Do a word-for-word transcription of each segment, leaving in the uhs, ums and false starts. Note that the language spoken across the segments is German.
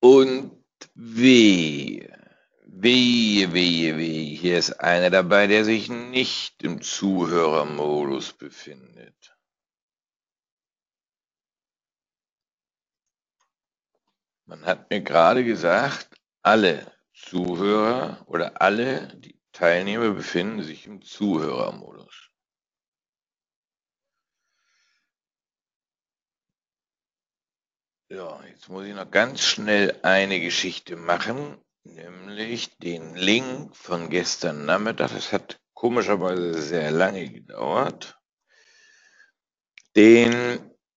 Und wehe, wehe, wehe, wehe, hier ist einer dabei, der sich nicht im Zuhörermodus befindet. Man hat mir gerade gesagt, alle Zuhörer oder alle die Teilnehmer befinden sich im Zuhörermodus. Ja, jetzt muss ich noch ganz schnell eine Geschichte machen, nämlich den Link von gestern Nachmittag. Das hat komischerweise sehr lange gedauert. Den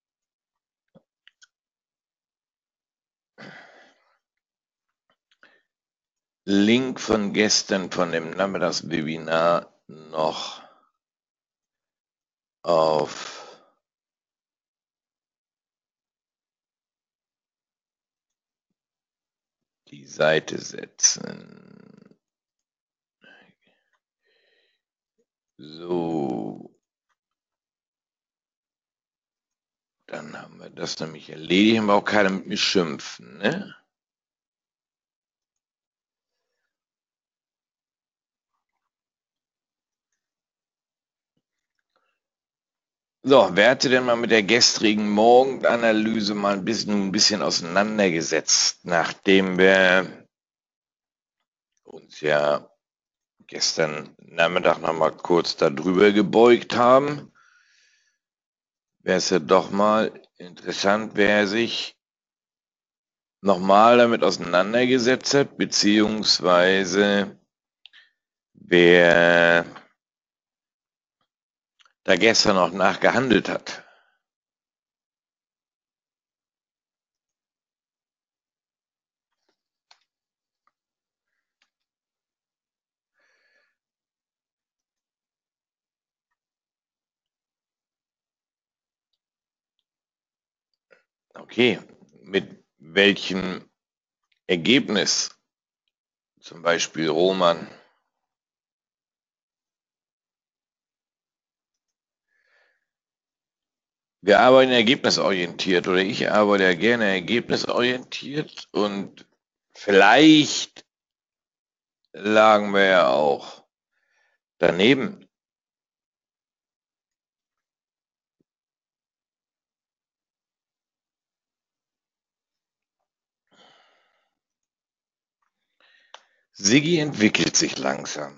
Link von gestern von dem Nachmittagswebinar noch auf die Seite setzen. So. Dann haben wir das nämlich erledigt. Haben wir auch keiner mit mir schimpfen, ne? So, wer hatte denn mal mit der gestrigen Morgenanalyse mal ein bisschen, ein bisschen auseinandergesetzt, nachdem wir uns ja gestern Nachmittag noch mal kurz darüber gebeugt haben? Wäre es ja doch mal interessant, wer sich nochmal damit auseinandergesetzt hat, beziehungsweise wer da gestern noch nachgehandelt hat. Okay, mit welchem Ergebnis? Zum Beispiel Roman. Wir arbeiten ergebnisorientiert oder ich arbeite ja gerne ergebnisorientiert und vielleicht lagen wir ja auch daneben. Siggi entwickelt sich langsam.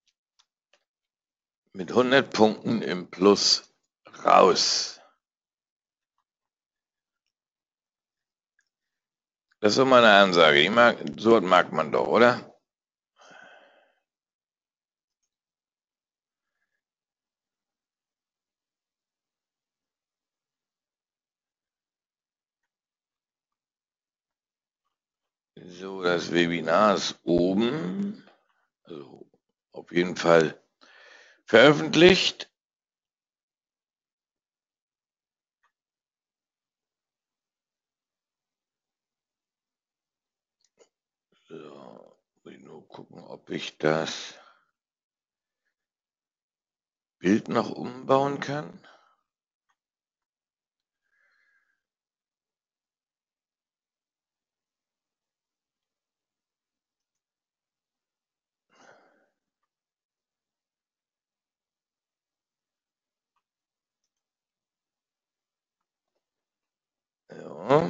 Mit hundert Punkten im Plus raus. Das ist doch mal eine Ansage. Ich mag, so was mag man doch, oder? So, das Webinar ist oben. Also auf jeden Fall veröffentlicht. So, muss ich nur gucken, ob ich das Bild noch umbauen kann. Ja.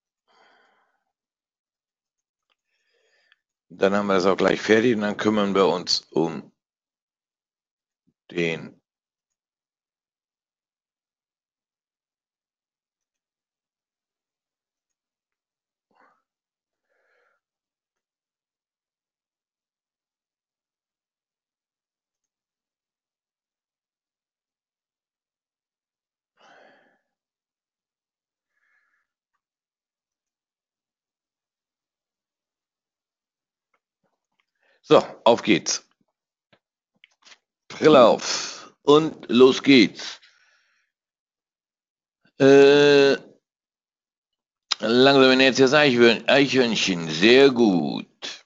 Dann haben wir das auch gleich fertig und dann kümmern wir uns um den So, auf geht's. Brille auf und los geht's. Äh, langsam jetzt das Eichhörnchen, sehr gut.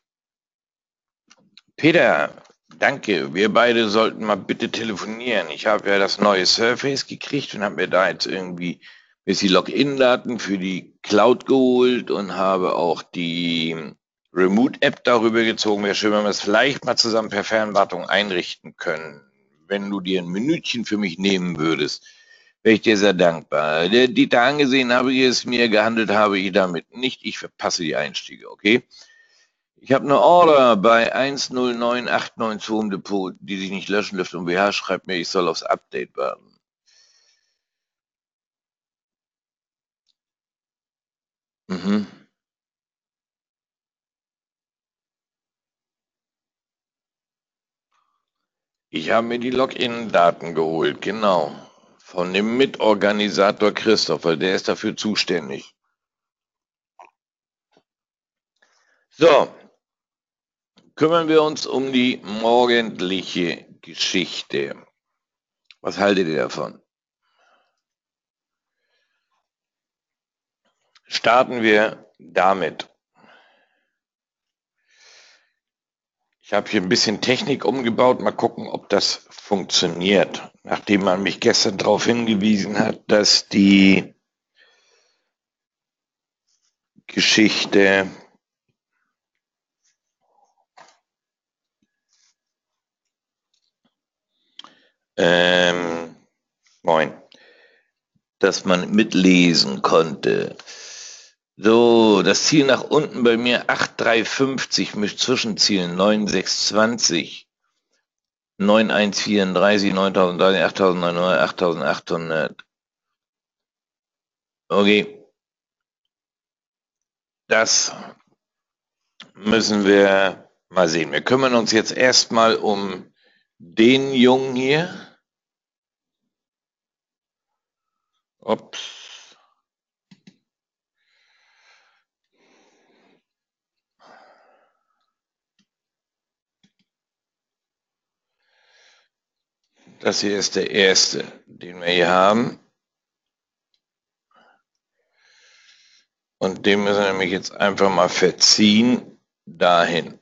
Peter, danke. Wir beide sollten mal bitte telefonieren. Ich habe ja das neue Surface gekriegt und habe mir da jetzt irgendwie bis die Login-Daten für die Cloud geholt und habe auch die Remote-App darüber gezogen. Wäre schön, wenn wir es vielleicht mal zusammen per Fernwartung einrichten können. Wenn du dir ein Minütchen für mich nehmen würdest, wäre ich dir sehr dankbar. Der Dieter angesehen habe ich es mir, gehandelt habe ich damit nicht. Ich verpasse die Einstiege, okay? Ich habe eine Order bei eins null neun acht neun zwei im Depot, die sich nicht löschen lässt, und W H schreibt mir, ich soll aufs Update warten. Mhm. Ich habe mir die Login-Daten geholt, genau. Von dem Mitorganisator Christopher, der ist dafür zuständig. So, kümmern wir uns um die morgendliche Geschichte. Was haltet ihr davon? Starten wir damit. Ich habe hier ein bisschen Technik umgebaut. Mal gucken, ob das funktioniert. Nachdem man mich gestern darauf hingewiesen hat, dass die Geschichte ähm, moin, dass man mitlesen konnte. So, das Ziel nach unten bei mir acht drei fünfzig mit Zwischenzielen neun sechs zwanzig, neun eins vierunddreißig, neuntausend, achttausendneunhundert, achttausendachthundert. Okay, das müssen wir mal sehen. Wir kümmern uns jetzt erstmal um den Jungen hier. Ups. Das hier ist der erste, den wir hier haben. Und den müssen wir nämlich jetzt einfach mal verziehen dahin.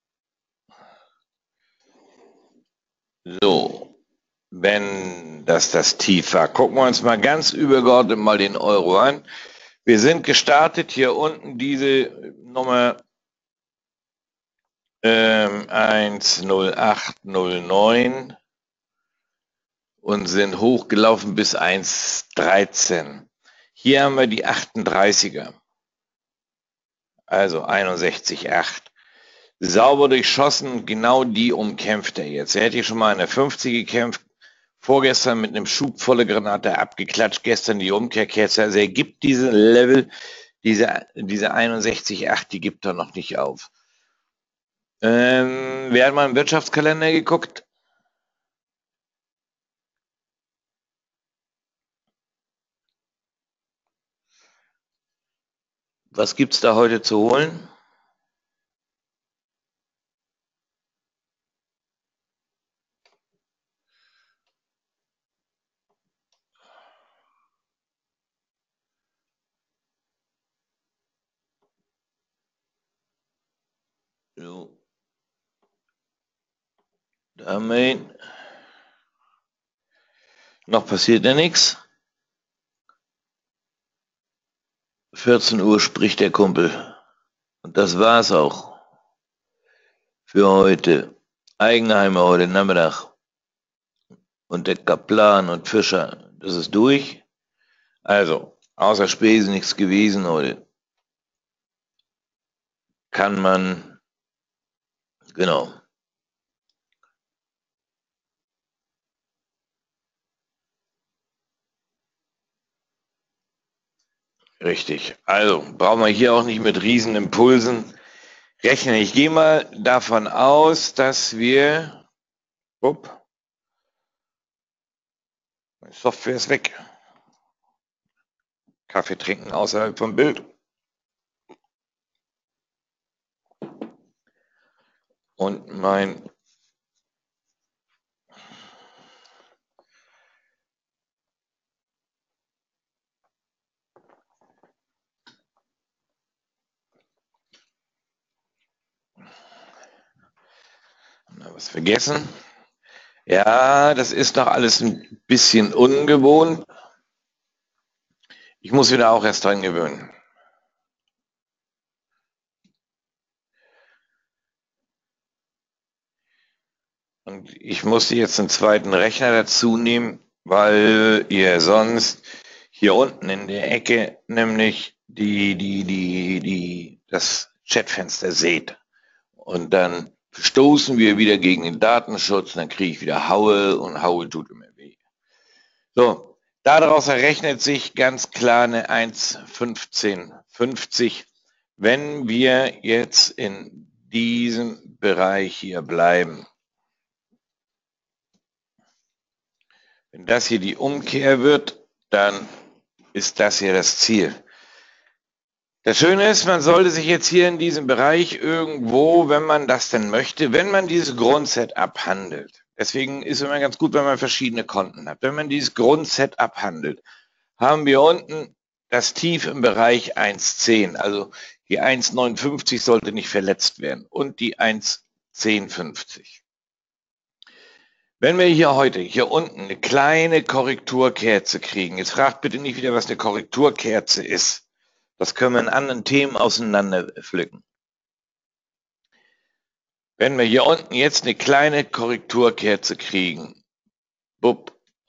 So, wenn das das Tief war. Gucken wir uns mal ganz übergeordnet mal den Euro an. Wir sind gestartet hier unten diese Nummer ähm, eins null acht null neun und sind hochgelaufen bis eins dreizehn. Hier haben wir die achtunddreißiger. Also einundsechzig Komma acht. Sauber durchschossen, genau die umkämpft er jetzt. Er hätte hier schon mal eine fünfzig gekämpft, vorgestern mit einem Schub volle Granate abgeklatscht, gestern die Umkehrkerze. Also er gibt diese Level, diese, diese einundsechzig Komma acht, die gibt er noch nicht auf. Ähm, wer hat mal im Wirtschaftskalender geguckt? Was gibt's da heute zu holen? So. Damit. Noch passiert ja nichts. vierzehn Uhr spricht der Kumpel. Und das war's auch für heute. Eigenheimer heute Nachmittag. Und der Kaplan und Fischer, das ist durch. Also, außer Spesen nichts gewesen heute. Kann man, genau. Richtig. Also, brauchen wir hier auch nicht mit Riesenimpulsen rechnen. Ich gehe mal davon aus, dass wir, upp, meine Software ist weg. Kaffee trinken außerhalb vom Bild. Und mein was vergessen. Ja, das ist doch alles ein bisschen ungewohnt. Ich muss wieder auch erst dran gewöhnen. Und ich musste jetzt einen zweiten Rechner dazu nehmen, weil ihr sonst hier unten in der Ecke nämlich die, die, die, die, das Chatfenster seht. Und dann stoßen wir wieder gegen den Datenschutz, und dann kriege ich wieder Haue und Haue tut immer weh. So, daraus errechnet sich ganz klar eine eins Komma fünfzehn fünfzig, wenn wir jetzt in diesem Bereich hier bleiben. Wenn das hier die Umkehr wird, dann ist das hier das Ziel. Das Schöne ist, man sollte sich jetzt hier in diesem Bereich irgendwo, wenn man das denn möchte, wenn man dieses Grundsetup handelt. Deswegen ist es immer ganz gut, wenn man verschiedene Konten hat. Wenn man dieses Grundsetup handelt, haben wir unten das Tief im Bereich eins Komma zehn. Also die eins Komma neunundfünfzig sollte nicht verletzt werden und die eins Komma zehn fünfzig. Wenn wir hier heute, hier unten, eine kleine Korrekturkerze kriegen, jetzt fragt bitte nicht wieder, was eine Korrekturkerze ist. Das können wir in anderen Themen auseinander pflücken. Wenn wir hier unten jetzt eine kleine Korrekturkerze kriegen, bupp,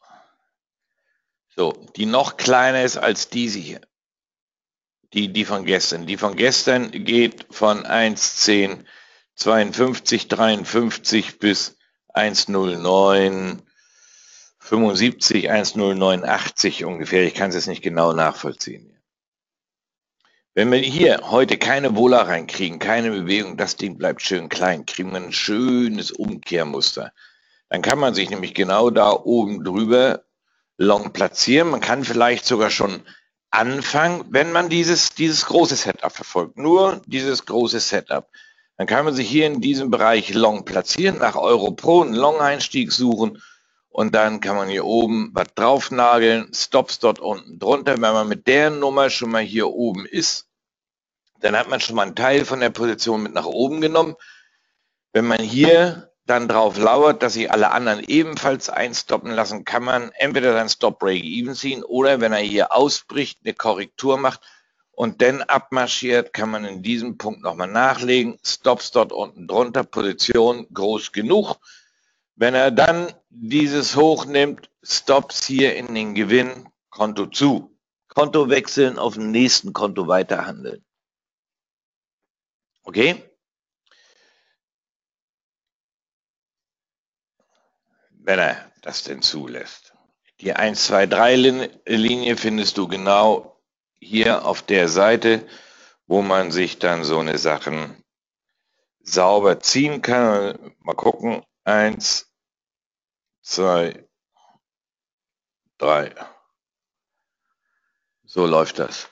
so, die noch kleiner ist als diese hier, die, die von gestern. Die von gestern geht von eins Komma zehn zweiundfünfzig, dreiundfünfzig bis eins Komma null neun fünfundsiebzig, eins Komma null neun achtzig ungefähr. Ich kann es jetzt nicht genau nachvollziehen. Wenn wir hier heute keine Wohler reinkriegen, keine Bewegung, das Ding bleibt schön klein, kriegen wir ein schönes Umkehrmuster. Dann kann man sich nämlich genau da oben drüber long platzieren. Man kann vielleicht sogar schon anfangen, wenn man dieses, dieses große Setup verfolgt. Nur dieses große Setup. Dann kann man sich hier in diesem Bereich long platzieren, nach Euro Pro einen Long-Einstieg suchen und dann kann man hier oben was draufnageln, Stops dort unten drunter. Wenn man mit der Nummer schon mal hier oben ist, dann hat man schon mal einen Teil von der Position mit nach oben genommen. Wenn man hier dann drauf lauert, dass sich alle anderen ebenfalls einstoppen lassen, kann man entweder dann Stop Break-Even ziehen oder wenn er hier ausbricht, eine Korrektur macht und dann abmarschiert, kann man in diesem Punkt nochmal nachlegen. Stops dort unten drunter, Position groß genug. Wenn er dann dieses hochnimmt, Stops hier in den Gewinn, Konto zu. Konto wechseln, auf dem nächsten Konto weiterhandeln. Okay? Wenn er das denn zulässt. Die eins, zwei, drei Linie findest du genau hier auf der Seite, wo man sich dann so eine Sachen sauber ziehen kann. Mal gucken. Eins, zwei, drei. So läuft das.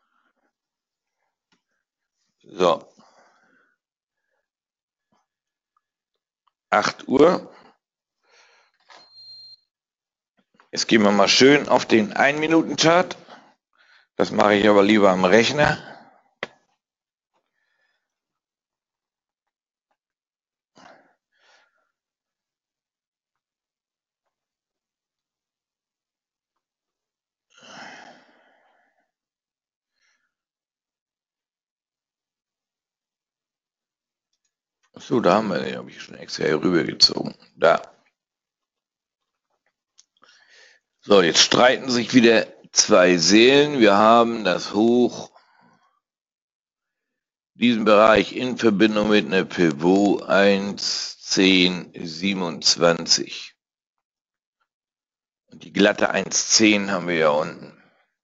So. acht Uhr. Jetzt gehen wir mal schön auf den ein Minuten Chart. Das mache ich aber lieber am Rechner. So, da haben wir den, habe ich schon extra hier rübergezogen. Da. So, jetzt streiten sich wieder zwei Seelen. Wir haben das Hoch, diesen Bereich in Verbindung mit einer Pivot eins zehn siebenundzwanzig. Und die glatte eins zehn haben wir ja unten.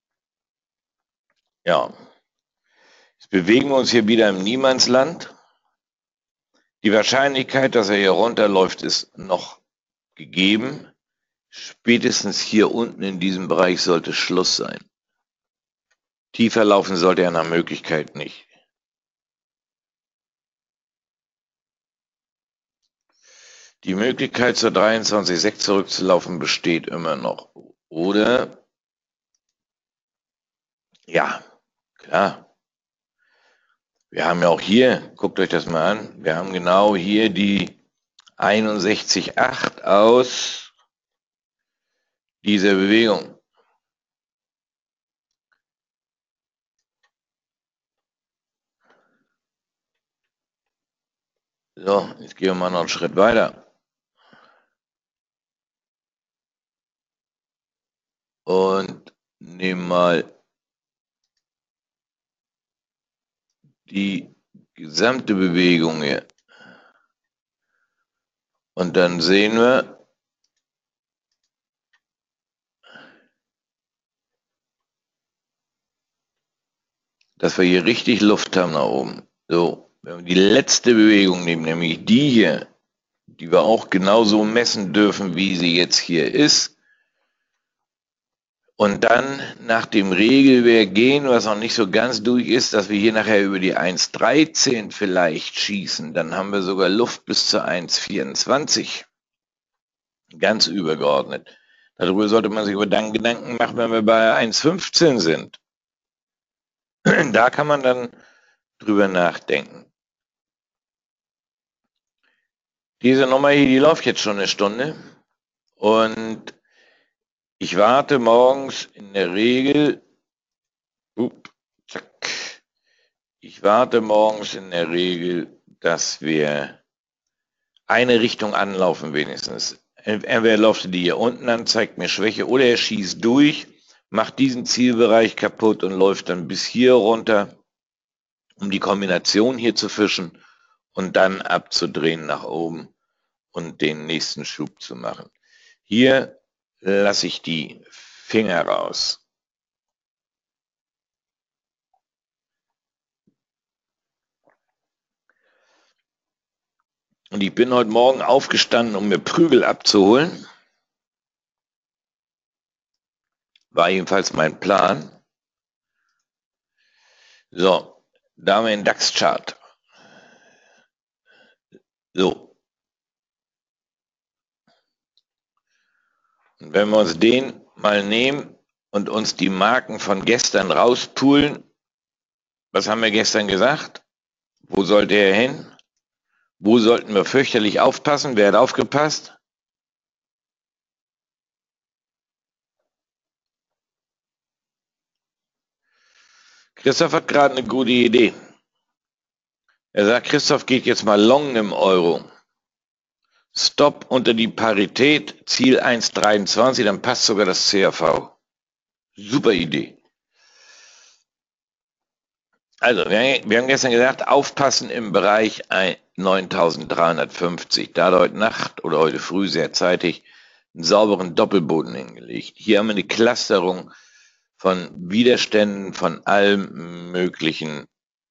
Ja. Jetzt bewegen wir uns hier wieder im Niemandsland. Die Wahrscheinlichkeit, dass er hier runterläuft, ist noch gegeben. Spätestens hier unten in diesem Bereich sollte Schluss sein. Tiefer laufen sollte er nach Möglichkeit nicht. Die Möglichkeit zur dreiundzwanzig Komma sechs zurückzulaufen besteht immer noch. Oder? Ja, klar. Wir haben ja auch hier, guckt euch das mal an, wir haben genau hier die einundsechzig Komma acht aus dieser Bewegung. So, jetzt gehen wir mal noch einen Schritt weiter. und nehme mal die gesamte Bewegung hier. Und dann sehen wir, dass wir hier richtig Luft haben nach oben. So, wenn wir die letzte Bewegung nehmen, nämlich die hier, die wir auch genauso messen dürfen, wie sie jetzt hier ist, und dann nach dem Regelwerk gehen, was noch nicht so ganz durch ist, dass wir hier nachher über die eins Komma dreizehn vielleicht schießen, dann haben wir sogar Luft bis zur eins Komma vierundzwanzig. Ganz übergeordnet. Darüber sollte man sich aber dann Gedanken machen, wenn wir bei eins Komma fünfzehn sind. Da kann man dann drüber nachdenken. Diese Nummer hier, die läuft jetzt schon eine Stunde. Und ich warte morgens in der Regel, up, zack, ich warte morgens in der Regel, dass wir eine Richtung anlaufen wenigstens. Entweder läuft die hier unten an, zeigt mir Schwäche, oder er schießt durch, macht diesen Zielbereich kaputt und läuft dann bis hier runter, um die Kombination hier zu fischen und dann abzudrehen nach oben und den nächsten Schub zu machen. Hier lasse ich die Finger raus. Und ich bin heute Morgen aufgestanden, um mir Prügel abzuholen. War jedenfalls mein Plan. So, da haben wir den DAX-Chart. So. Und wenn wir uns den mal nehmen und uns die Marken von gestern rauspulen, was haben wir gestern gesagt? Wo sollte er hin? Wo sollten wir fürchterlich aufpassen? Wer hat aufgepasst? Christoph hat gerade eine gute Idee. Er sagt, Christoph geht jetzt mal long im Euro. Stop unter die Parität, Ziel eins Komma dreiundzwanzig, dann passt sogar das C R V. Super Idee. Also, wir, wir haben gestern gesagt, aufpassen im Bereich neuntausenddreihundertfünfzig. Da hat heute Nacht oder heute früh sehr zeitig einen sauberen Doppelboden hingelegt. Hier haben wir eine Clusterung von Widerständen von allen möglichen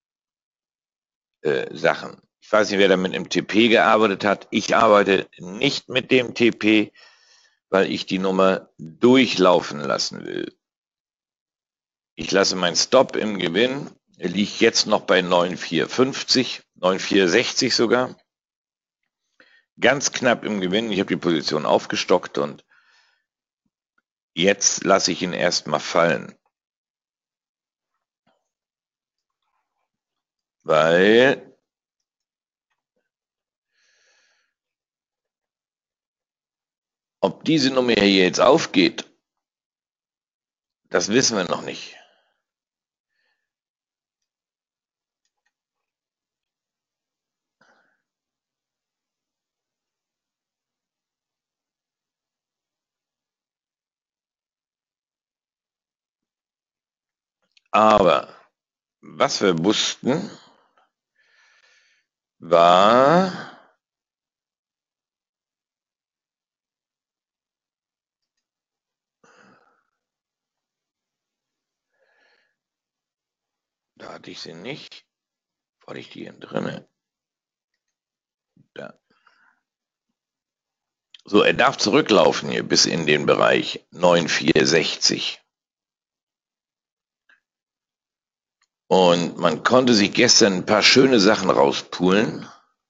äh, Sachen. Ich weiß nicht, wer damit im T P gearbeitet hat. Ich arbeite nicht mit dem T P, weil ich die Nummer durchlaufen lassen will. Ich lasse meinen Stop im Gewinn. Er liegt jetzt noch bei neun Komma vierhundertfünfzig, neun Komma vierhundertsechzig sogar. Ganz knapp im Gewinn. Ich habe die Position aufgestockt und jetzt lasse ich ihn erstmal fallen. Weil ob diese Nummer hier jetzt aufgeht, das wissen wir noch nicht. Aber was wir wussten, war, da hatte ich sie nicht, war ich die hier drinne? Da. So, er darf zurücklaufen hier bis in den Bereich neun Komma vierhundertsechzig. Und man konnte sich gestern ein paar schöne Sachen rauspulen.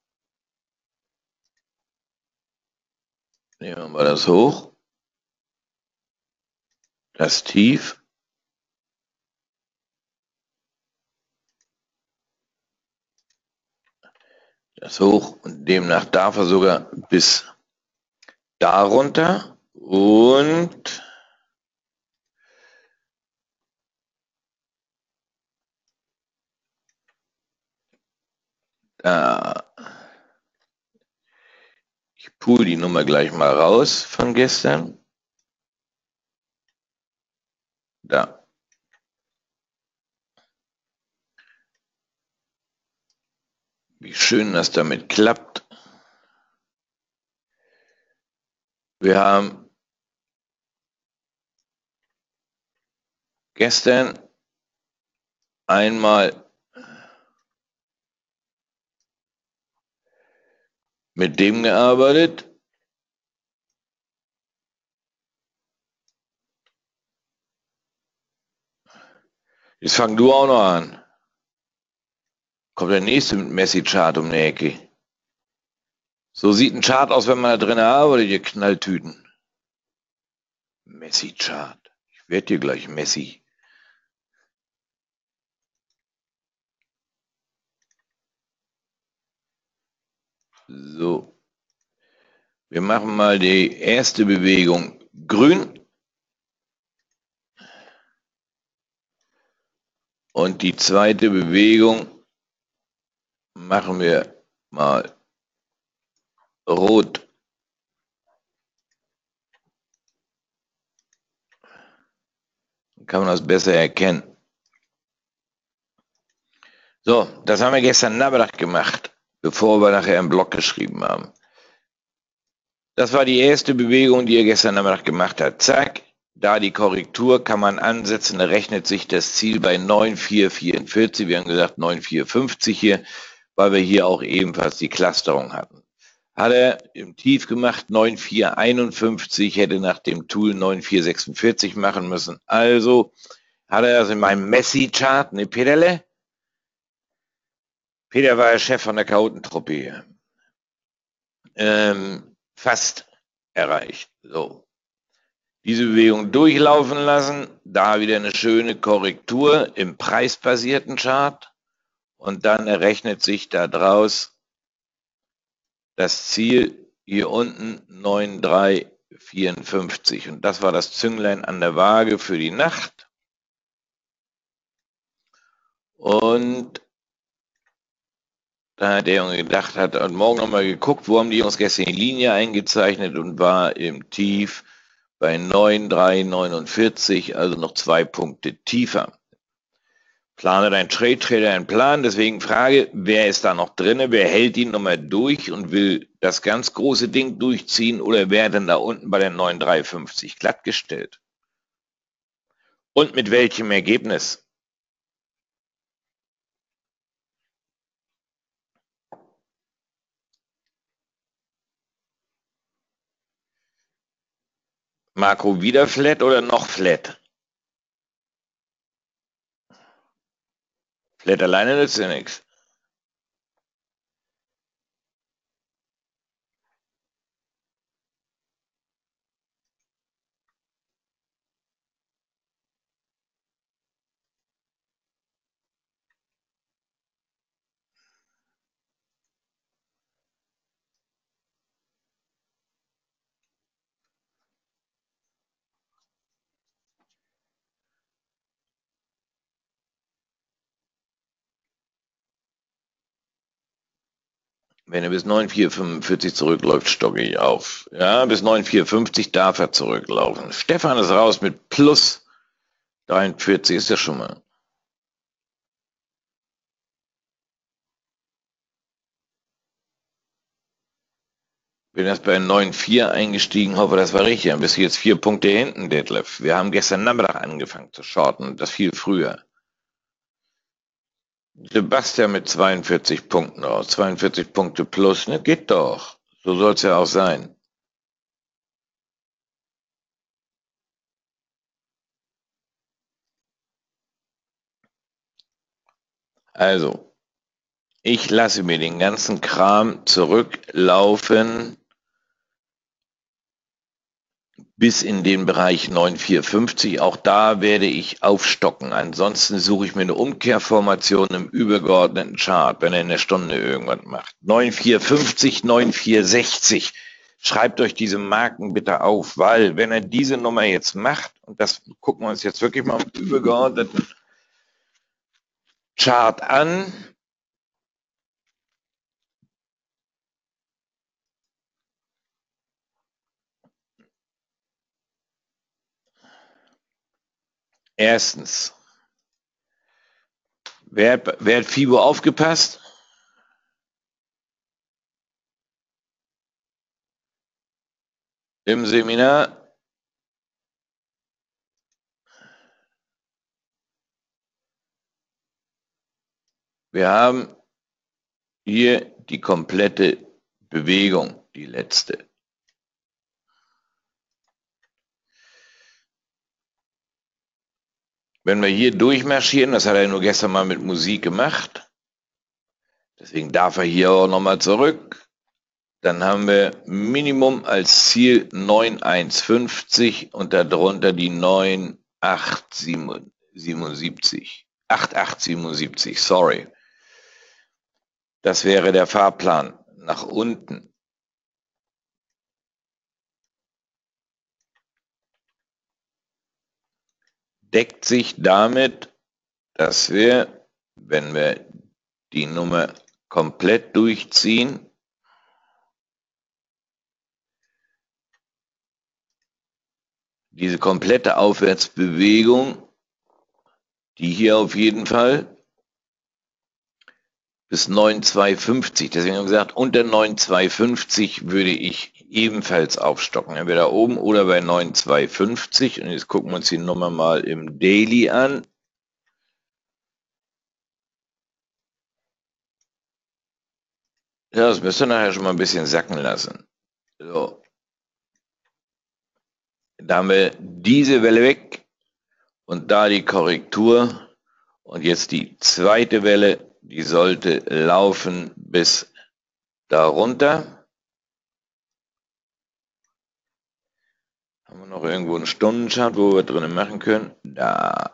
Nehmen wir mal das hoch. Das tief. Das hoch. Und demnach darf er sogar bis darunter. Und da. Ich pool die Nummer gleich mal raus von gestern. Da. Wie schön das damit klappt. Wir haben gestern einmal mit dem gearbeitet. Jetzt fang du auch noch an. Kommt der nächste mit Messi-Chart um die Ecke. So sieht ein Chart aus, wenn man da drin arbeitet, ihr Knalltüten. Messi-Chart. Ich werde dir gleich Messi. So. Wir machen mal die erste Bewegung grün. Und die zweite Bewegung machen wir mal rot. Dann kann man das besser erkennen. So, das haben wir gestern Nachmittag gemacht, bevor wir nachher im Blog geschrieben haben. Das war die erste Bewegung, die er gestern Nachmittag gemacht hat. Zack, da die Korrektur kann man ansetzen, da rechnet sich das Ziel bei neun Komma vier vierundvierzig. Wir haben gesagt neun Komma vier fünfzig hier, weil wir hier auch ebenfalls die Clusterung hatten. Hat er im Tief gemacht, neun Komma vier einundfünfzig, hätte nach dem Tool neun Komma vier sechsundvierzig machen müssen. Also hat er das in meinem Messi-Chart, ne Peterle? Peter war ja Chef von der Chaotentruppe hier. Ähm, fast erreicht. So. Diese Bewegung durchlaufen lassen, da wieder eine schöne Korrektur im preisbasierten Chart und dann errechnet sich da draus das Ziel hier unten neun Komma drei vierundfünfzig und das war das Zünglein an der Waage für die Nacht. Und da hat der Junge gedacht, hat heute Morgen nochmal geguckt, wo haben die Jungs gestern die Linie eingezeichnet und war im Tief bei neun Komma drei neunundvierzig, also noch zwei Punkte tiefer. Plane dein Trade, Trader einen Plan, deswegen Frage, wer ist da noch drinne, wer hält ihn nochmal durch und will das ganz große Ding durchziehen oder wer denn da unten bei der neun Komma drei fünfzig glattgestellt? Und mit welchem Ergebnis? Marco wieder flat oder noch flat? Flat alleine nützt ja nichts. Wenn er bis neun Komma vier fünfundvierzig zurückläuft, stocke ich auf. Ja, bis neun Komma vier fünfzig darf er zurücklaufen. Stefan ist raus mit plus dreiundvierzig, ist ja schon mal. Bin erst bei neun Komma vier eingestiegen, hoffe, das war richtig. Dann bist du jetzt vier Punkte hinten, Detlef. Wir haben gestern Nachmittag angefangen zu shorten, das viel früher. Sebastian mit zweiundvierzig Punkten raus, zweiundvierzig Punkte plus, ne, geht doch. So soll es ja auch sein. Also, ich lasse mir den ganzen Kram zurücklaufen bis in den Bereich neun Komma vier fünfzig. Auch da werde ich aufstocken. Ansonsten suche ich mir eine Umkehrformation im übergeordneten Chart, wenn er in der Stunde irgendwas macht. neun Komma vier fünfzig, neun Komma vier sechzig. Schreibt euch diese Marken bitte auf, weil wenn er diese Nummer jetzt macht, und das gucken wir uns jetzt wirklich mal im übergeordneten Chart an, Erstens, wer hat, wer hat FIBO aufgepasst? Im Seminar? Wir haben hier die komplette Bewegung, die letzte. Wenn wir hier durchmarschieren, das hat er nur gestern mal mit Musik gemacht, deswegen darf er hier auch nochmal zurück, dann haben wir Minimum als Ziel neun eins fünfzig und darunter die neun acht siebenundsiebzig. acht acht siebenundsiebzig, sorry. Das wäre der Fahrplan nach unten. Deckt sich damit, dass wir, wenn wir die Nummer komplett durchziehen, diese komplette Aufwärtsbewegung, die hier auf jeden Fall bis neun zwei fünfzig, deswegen haben wir gesagt, unter neun zwei fünfzig würde ich ebenfalls aufstocken, entweder oben oder bei neun zwei fünfzig. Und jetzt gucken wir uns die Nummer mal im Daily an. Ja, das müsst ihr nachher schon mal ein bisschen sacken lassen. So. Da haben wir diese Welle weg und da die Korrektur. Und jetzt die zweite Welle, die sollte laufen bis darunter. Haben wir noch irgendwo einen Stundenchart, wo wir drinnen machen können? Da.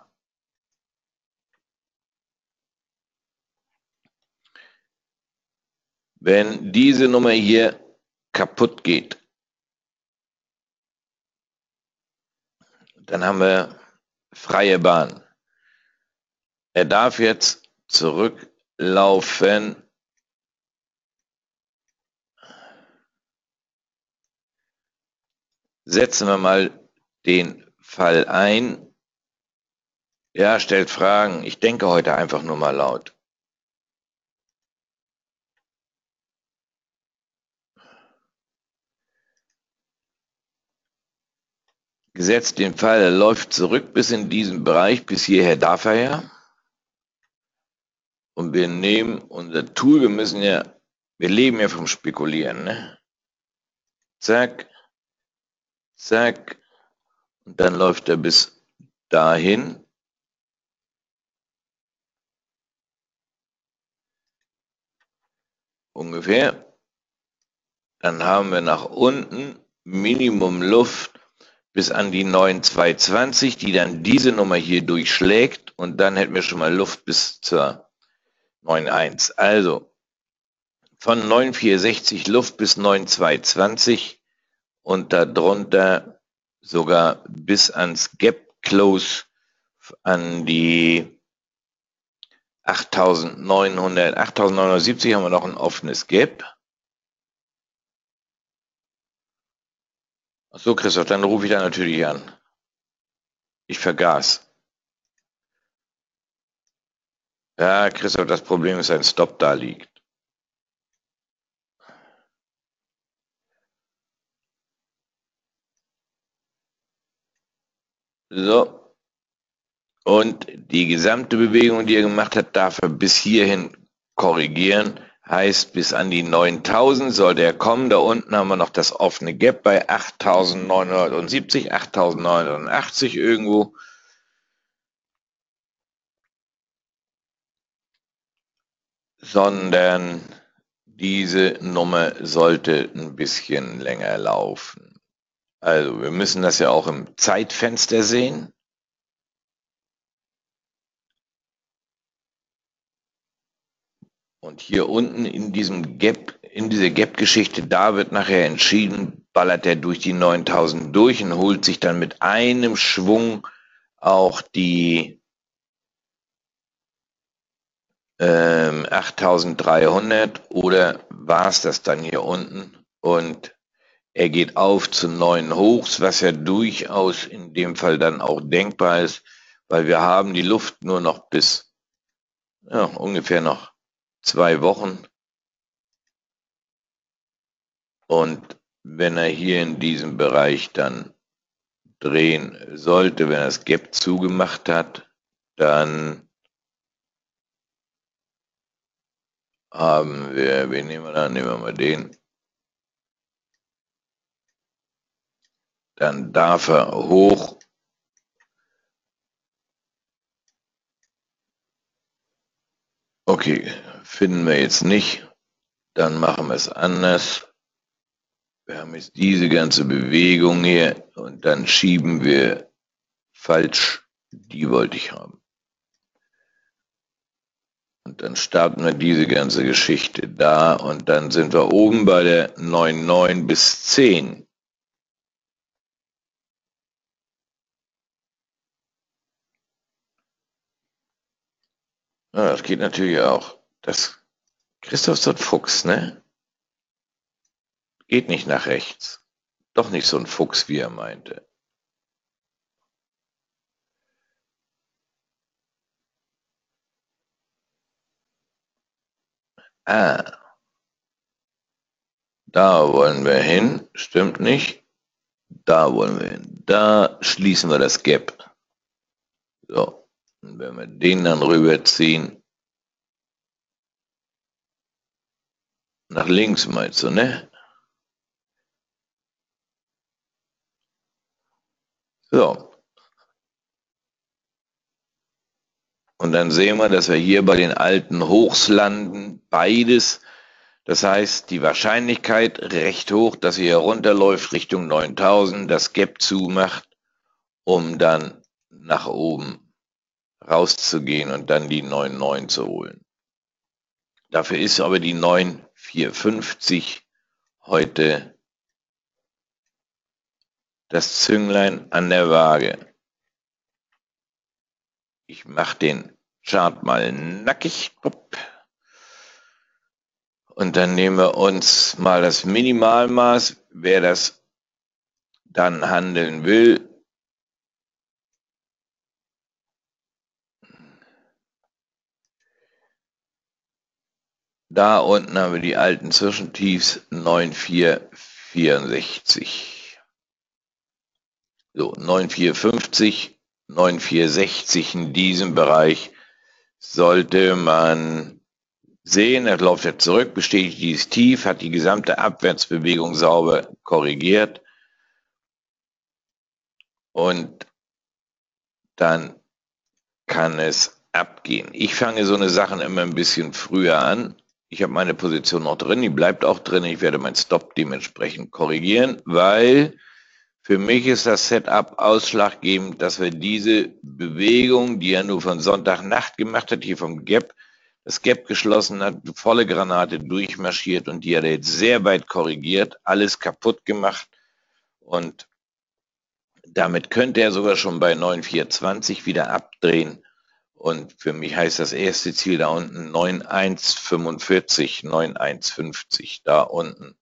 Wenn diese Nummer hier kaputt geht, dann haben wir freie Bahn. Er darf jetzt zurücklaufen. Setzen wir mal den Fall ein. Ja, stellt Fragen. Ich denke heute einfach nur mal laut. Gesetzt den Fall, er läuft zurück bis in diesen Bereich, bis hierher darf er ja. Und wir nehmen unser Tool, wir müssen ja, wir leben ja vom Spekulieren, ne? Zack, zack, und dann läuft er bis dahin. Ungefähr. Dann haben wir nach unten Minimum Luft bis an die neun zwei zwanzig, die dann diese Nummer hier durchschlägt und dann hätten wir schon mal Luft bis zur neun eins. Also von neun vier sechzig Luft bis neun zwei zwanzig und darunter sogar bis ans Gap Close an die achttausendneunhundert, achttausendneunhundertsiebzig haben wir noch ein offenes Gap. Achso, Christoph, dann rufe ich da natürlich an. Ich vergaß. Ja, Christoph, das Problem ist, ein Stop da liegt. So. Und die gesamte Bewegung, die er gemacht hat, darf er bis hierhin korrigieren. Heißt, bis an die neuntausend sollte er kommen. Da unten haben wir noch das offene Gap bei achttausendneunhundertsiebzig, achttausendneunhundertachtzig irgendwo. Sondern diese Nummer sollte ein bisschen länger laufen. Also wir müssen das ja auch im Zeitfenster sehen. Und hier unten in diesem Gap, in dieser Gap-Geschichte, da wird nachher entschieden, ballert er durch die neuntausend durch und holt sich dann mit einem Schwung auch die ähm, achttausenddreihundert oder war es das dann hier unten und er geht auf zu neuen Hochs, was ja durchaus in dem Fall dann auch denkbar ist weil wir haben die Luft nur noch bis ja, ungefähr noch zwei Wochen. Und wenn er hier in diesem Bereich dann drehen sollte, wenn er das Gap zugemacht hat, dann haben wir, wen nehmen wir da? Nehmen wir mal den. Dann darf er hoch. Okay, finden wir jetzt nicht. Dann machen wir es anders. Wir haben jetzt diese ganze Bewegung hier und dann schieben wir falsch. Die wollte ich haben. Und dann starten wir diese ganze Geschichte da und dann sind wir oben bei der neun Komma neun bis zehn. Ja, das geht natürlich auch. Das Christoph ist so ein Fuchs, ne? Geht nicht nach rechts. Doch nicht so ein Fuchs, wie er meinte. Ah. Da wollen wir hin. Stimmt nicht. Da wollen wir hin. Da schließen wir das Gap. So. Und wenn wir den dann rüberziehen. Nach links meinst du, ne? So. Und dann sehen wir, dass wir hier bei den alten Hochs landen. Beides. Das heißt, die Wahrscheinlichkeit recht hoch, dass er hier runterläuft Richtung neuntausend, das Gap zumacht, um dann nach oben rauszugehen und dann die neun Komma neun zu holen. Dafür ist aber die neun Komma vierhundertfünfzig heute das Zünglein an der Waage. Ich mache den Chart mal nackig. Und dann nehmen wir uns mal das Minimalmaß, wer das dann handeln will. Da unten haben wir die alten Zwischentiefs neun Komma vierhundertvierundsechzig. So, neun Komma vierhundertfünfzig, neun Komma vierhundertsechzig in diesem Bereich sollte man sehen. Er läuft jetzt zurück, bestätigt dieses Tief, hat die gesamte Abwärtsbewegung sauber korrigiert. Und dann kann es abgehen. Ich fange so eine Sachen immer ein bisschen früher an. Ich habe meine Position noch drin, die bleibt auch drin. Ich werde meinen Stop dementsprechend korrigieren, weil für mich ist das Setup ausschlaggebend, dass wir diese Bewegung, die er nur von Sonntagnacht gemacht hat, hier vom Gap, das Gap geschlossen hat, volle Granate durchmarschiert und die hat er jetzt sehr weit korrigiert, alles kaputt gemacht und damit könnte er sogar schon bei neun Komma vierhundertzwanzig wieder abdrehen. Und für mich heißt das erste Ziel da unten neun Komma hundertfünfundvierzig, neun Komma hundertfünfzig, da unten.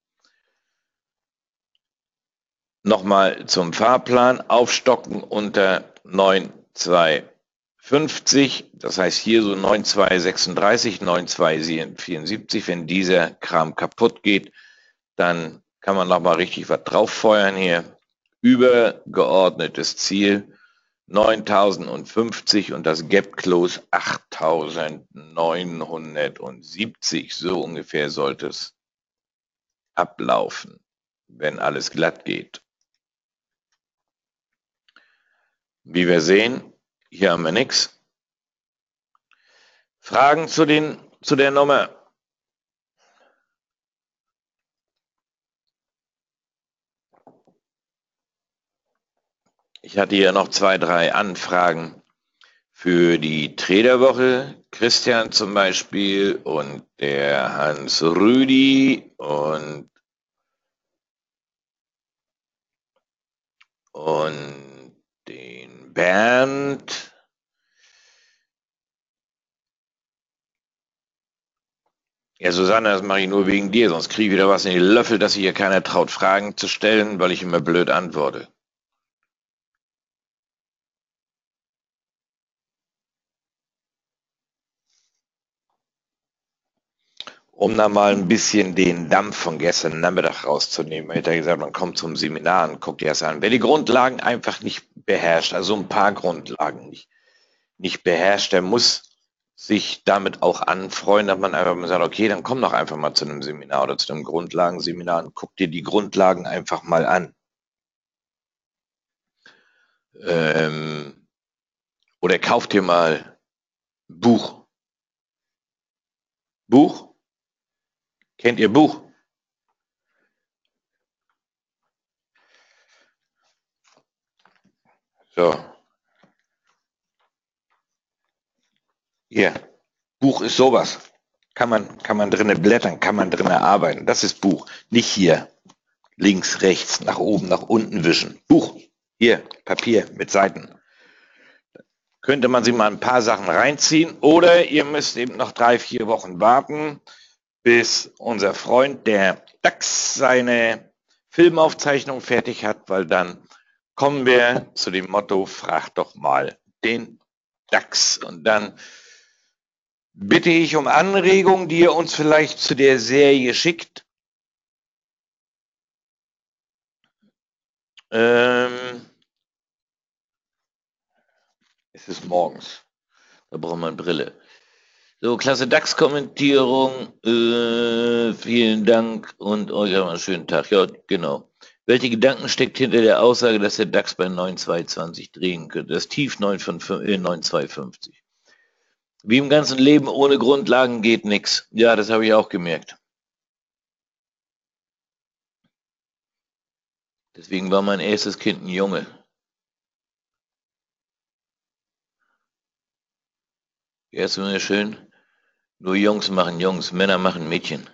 Nochmal zum Fahrplan, aufstocken unter neun Komma zweihundertfünfzig, das heißt hier so neun Komma zweihundertsechsunddreißig, neun Komma zweihundertvierundsiebzig, wenn dieser Kram kaputt geht, dann kann man nochmal richtig was drauf feuern hier. Übergeordnetes Ziel neuntausendfünfzig und das Gap Close achttausendneunhundertsiebzig. So ungefähr sollte es ablaufen, wenn alles glatt geht. Wie wir sehen, hier haben wir nichts. Fragen zu, den, zu der Nummer? Ich hatte hier noch zwei, drei Anfragen für die Traderwoche. Christian zum Beispiel und der Hans Rüdi und, und den Bernd. Ja, Susanne, das mache ich nur wegen dir, sonst kriege ich wieder was in die Löffel, dass sich hier keiner traut, Fragen zu stellen, weil ich immer blöd antworte. um da mal ein bisschen den Dampf von gestern Nachmittag rauszunehmen. Hätte er gesagt, man kommt zum Seminar und guckt dir das an. Wer die Grundlagen einfach nicht beherrscht, also ein paar Grundlagen nicht, nicht beherrscht, der muss sich damit auch anfreuen, dass man einfach mal sagt, okay, dann komm doch einfach mal zu einem Seminar oder zu einem Grundlagenseminar und guck dir die Grundlagen einfach mal an. Ähm, oder kauf dir mal ein Buch. Buch? Kennt ihr Buch? So, hier. Buch ist sowas. Kann man, kann man drinnen blättern, kann man drinnen arbeiten. Das ist Buch. Nicht hier links, rechts, nach oben, nach unten wischen. Buch. Hier, Papier mit Seiten. Könnte man sich mal ein paar Sachen reinziehen oder ihr müsst eben noch drei, vier Wochen warten, bis unser Freund, der DAX, seine Filmaufzeichnung fertig hat, weil dann kommen wir zu dem Motto, frag doch mal den DAX. Und dann bitte ich um Anregungen, die ihr uns vielleicht zu der Serie schickt. Ähm, es ist morgens. Da braucht man Brille. So, klasse DAX-Kommentierung. Äh, vielen Dank und euch einen schönen Tag. Ja, genau. Welche Gedanken steckt hinter der Aussage, dass der DAX bei neun Komma zweihundertzwanzig drehen könnte? Das Tief neun Komma zweihundertfünfzig. Wie im ganzen Leben ohne Grundlagen geht nichts. Ja, das habe ich auch gemerkt. Deswegen war mein erstes Kind ein Junge. Ja, ist immer schön. Nur Jungs machen Jungs, Männer machen Mädchen.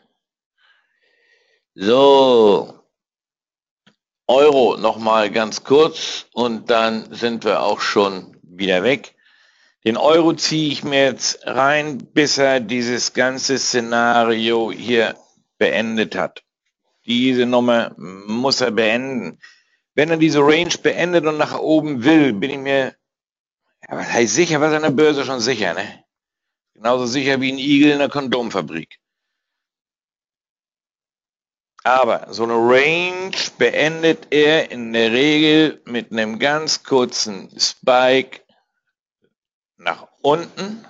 So, Euro nochmal ganz kurz und dann sind wir auch schon wieder weg. Den Euro ziehe ich mir jetzt rein, bis er dieses ganze Szenario hier beendet hat. Diese Nummer muss er beenden. Wenn er diese Range beendet und nach oben will, bin ich mir, ja, was heißt sicher, was an der Börse schon sicher, ne? Genauso sicher wie ein Igel in der Kondomfabrik. Aber so eine Range beendet er in der Regel mit einem ganz kurzen Spike nach unten,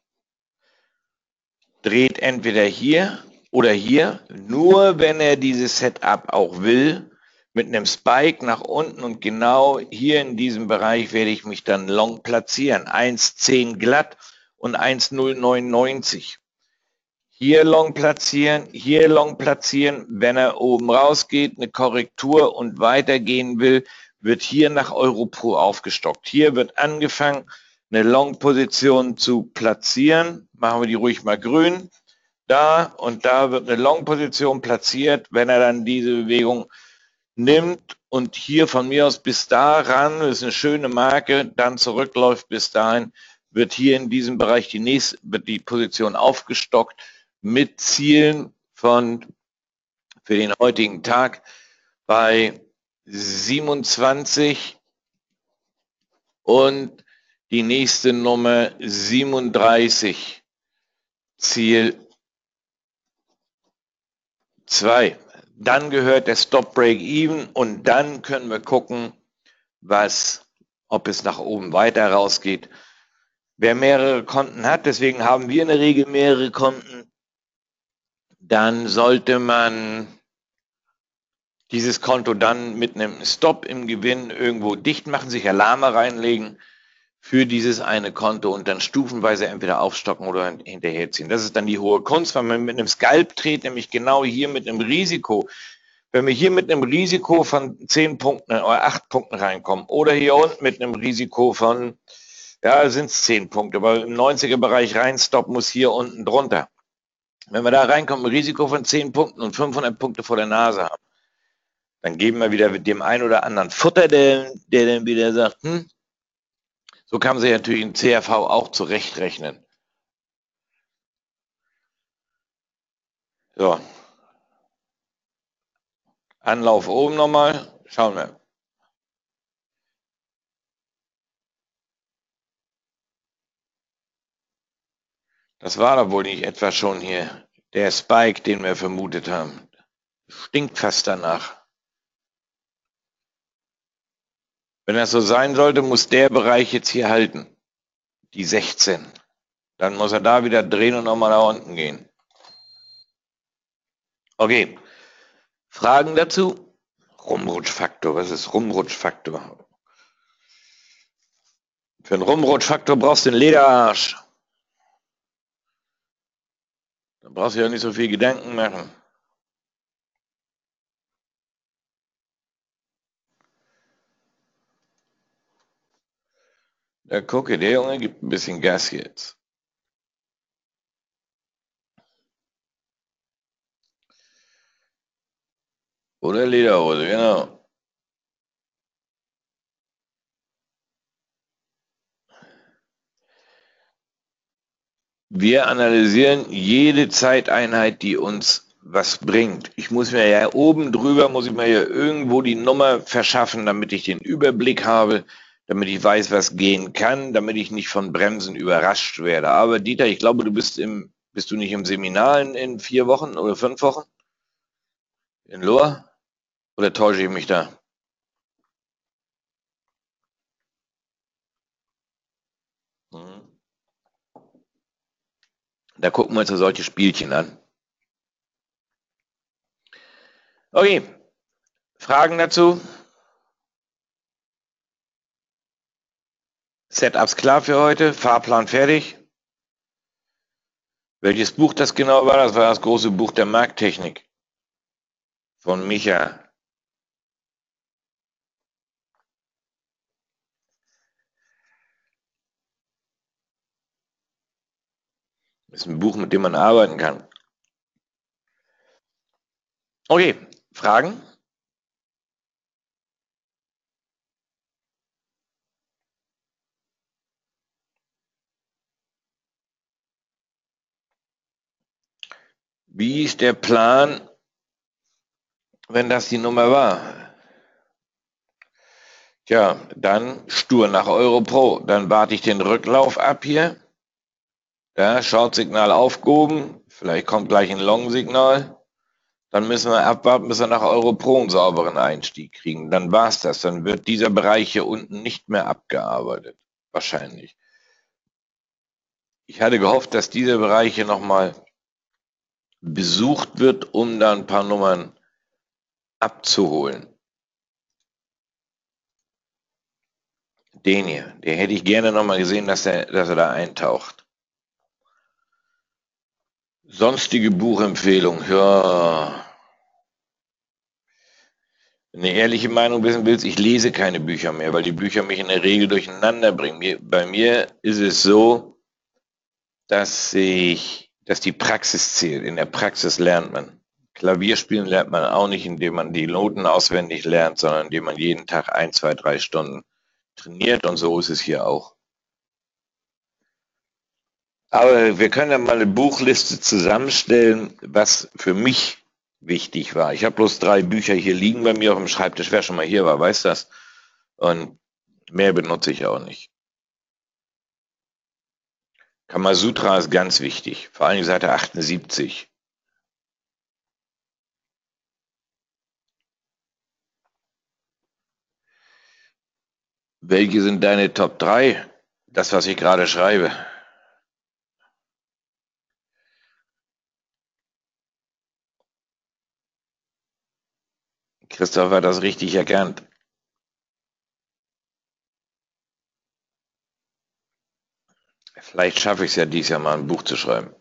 dreht entweder hier oder hier, nur wenn er dieses Setup auch will, mit einem Spike nach unten und genau hier in diesem Bereich werde ich mich dann long platzieren. eins Komma zehn glatt und eins Komma null neunundneunzig. Hier long platzieren, hier long platzieren. Wenn er oben rausgeht, eine Korrektur und weitergehen will, wird hier nach Europro aufgestockt. Hier wird angefangen, eine Long-Position zu platzieren. Machen wir die ruhig mal grün. Da und da wird eine Long-Position platziert. Wenn er dann diese Bewegung nimmt und hier von mir aus bis da ran, das ist eine schöne Marke, dann zurückläuft bis dahin, wird hier in diesem Bereich die nächste, wird die Position aufgestockt mit Zielen von für den heutigen Tag bei siebenundzwanzig und die nächste Nummer siebenunddreißig. Ziel zwei. Dann gehört der Stop Break Even und dann können wir gucken, was, ob es nach oben weiter rausgeht. Wer mehrere Konten hat, deswegen haben wir in der Regel mehrere Konten, dann sollte man dieses Konto dann mit einem Stop im Gewinn irgendwo dicht machen, sich Alarme reinlegen für dieses eine Konto und dann stufenweise entweder aufstocken oder hinterherziehen. Das ist dann die hohe Kunst, weil man mit einem Scalp dreht, nämlich genau hier mit einem Risiko. Wenn wir hier mit einem Risiko von zehn Punkten oder acht Punkten reinkommen oder hier unten mit einem Risiko von, ja, sind es zehn Punkte, aber im neunziger-Bereich reinstoppen muss hier unten drunter. Wenn wir da reinkommen, ein Risiko von zehn Punkten und fünfhundert Punkte vor der Nase haben, dann geben wir wieder dem einen oder anderen Futter, der, der dann wieder sagt, hm, so kann man sich natürlich in C R V auch zurechtrechnen. So. Anlauf oben nochmal. Schauen wir. Das war doch wohl nicht etwa schon hier Der Spike, den wir vermutet haben, stinkt fast danach. Wenn das so sein sollte, muss der Bereich jetzt hier halten. Die sechzehn. Dann muss er da wieder drehen und nochmal nach unten gehen. Okay. Fragen dazu? Rumrutschfaktor. Was ist Rumrutschfaktor? Für einen Rumrutschfaktor brauchst du einen Lederarsch. Da brauchst du ja nicht so viel Gedanken machen. Da gucke, der Junge gibt ein bisschen Gas jetzt. Oder Lederhose, genau. Wir analysieren jede Zeiteinheit, die uns was bringt. Ich muss mir ja oben drüber, muss ich mir ja irgendwo die Nummer verschaffen, damit ich den Überblick habe, damit ich weiß, was gehen kann, damit ich nicht von Bremsen überrascht werde. Aber Dieter, ich glaube, du bist im, bist du nicht im Seminar in, in vier Wochen oder fünf Wochen? In Lohr? Oder täusche ich mich da? Hm. Da gucken wir uns ja solche Spielchen an. Okay, Fragen dazu? Setups klar für heute, Fahrplan fertig. Welches Buch das genau war, das war das große Buch der Markttechnik von Micha. Das ist ein Buch, mit dem man arbeiten kann. Okay, Fragen? Wie ist der Plan, wenn das die Nummer war? Tja, dann stur nach Europro. Dann warte ich den Rücklauf ab hier. Da, Short-Signal aufgehoben. Vielleicht kommt gleich ein Long-Signal. Dann müssen wir abwarten, bis wir nach Europro einen sauberen Einstieg kriegen. Dann war es das. Dann wird dieser Bereich hier unten nicht mehr abgearbeitet. Wahrscheinlich. Ich hatte gehofft, dass dieser Bereich hier nochmal besucht wird, um da ein paar Nummern abzuholen. Den hier, den hätte ich gerne nochmal gesehen, dass er, dass er da eintaucht. Sonstige Buchempfehlung, ja. Wenn du eine ehrliche Meinung wissen willst, ich lese keine Bücher mehr, weil die Bücher mich in der Regel durcheinander bringen. Bei mir ist es so, dass ich, dass die Praxis zählt. In der Praxis lernt man. Klavierspielen lernt man auch nicht, indem man die Noten auswendig lernt, sondern indem man jeden Tag ein, zwei, drei Stunden trainiert, und so ist es hier auch. Aber wir können ja mal eine Buchliste zusammenstellen, was für mich wichtig war. Ich habe bloß drei Bücher hier liegen bei mir auf dem Schreibtisch. Wer schon mal hier war, weiß das. Und mehr benutze ich auch nicht. Kamasutra ist ganz wichtig, vor allem Seite achtundsiebzig. Welche sind deine Top drei? Das, was ich gerade schreibe. Christoph hat das richtig erkannt. Vielleicht schaffe ich es ja dieses Jahr mal ein Buch zu schreiben.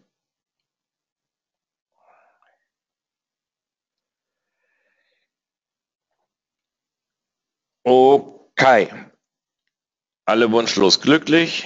Okay. Alle wunschlos glücklich.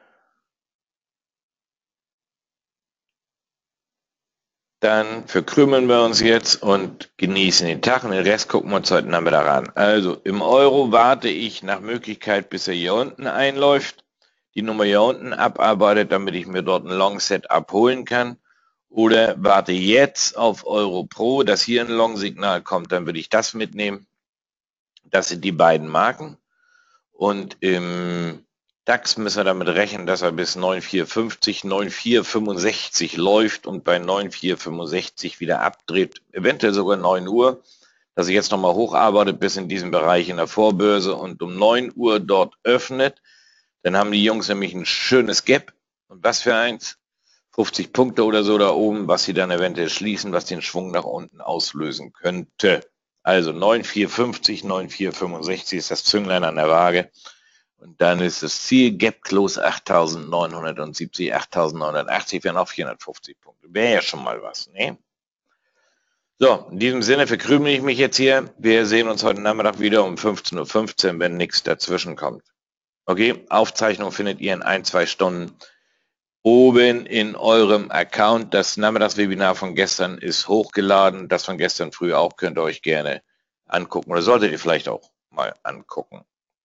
Dann verkrümeln wir uns jetzt und genießen den Tag, und den Rest gucken wir uns heute Nachmittag an. Also im Euro warte ich nach Möglichkeit, bis er hier unten einläuft, die Nummer hier unten abarbeitet, damit ich mir dort ein Long-Set abholen kann. Oder warte jetzt auf Europro, dass hier ein Long-Signal kommt, dann würde ich das mitnehmen. Das sind die beiden Marken. Und im DAX müssen wir damit rechnen, dass er bis neun Komma vierhundertfünfzig, neun Komma vierhundertfünfundsechzig läuft und bei neun Komma vierhundertfünfundsechzig wieder abdreht, eventuell sogar neun Uhr, dass sich jetzt nochmal hocharbeitet bis in diesen Bereich in der Vorbörse und um neun Uhr dort öffnet. Dann haben die Jungs nämlich ein schönes Gap. Und was für eins? fünfzig Punkte oder so da oben, was sie dann eventuell schließen, was den Schwung nach unten auslösen könnte. Also neun Komma vierhundertfünfzig, neun Komma vierhundertfünfundsechzig ist das Zünglein an der Waage. Und dann ist das Ziel Gap Close achttausendneunhundertsiebzig, achttausendneunhundertachtzig, wären auch vierhundertfünfzig Punkte. Wäre ja schon mal was, ne? So, in diesem Sinne verkrümel ich mich jetzt hier. Wir sehen uns heute Nachmittag wieder um fünfzehn Uhr fünfzehn, wenn nichts dazwischen kommt. Okay, Aufzeichnung findet ihr in ein, zwei Stunden oben in eurem Account. Das Nachmittagswebinar von gestern ist hochgeladen. Das von gestern früh auch könnt ihr euch gerne angucken oder solltet ihr vielleicht auch mal angucken.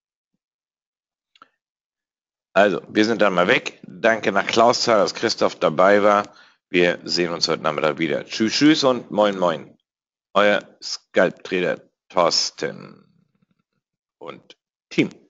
Also, wir sind dann mal weg. Danke nach Klausthal, dass Christoph dabei war. Wir sehen uns heute Nachmittag wieder. Tschüss, tschüss und moin, moin. Euer Scalp-Trader Thorsten und Team.